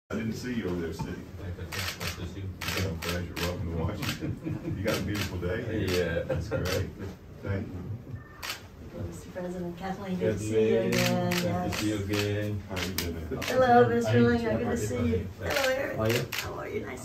I didn't see you over there, City. Pleasure. Welcome to Washington. You got a beautiful day. Yeah. That's great. Thank you. Mr. President, Kathleen, good to see you again. Good to see you again. How are you doing? Hello, Mr. Linger, good to see you. Hello, Eric. How are you? How are you? Nice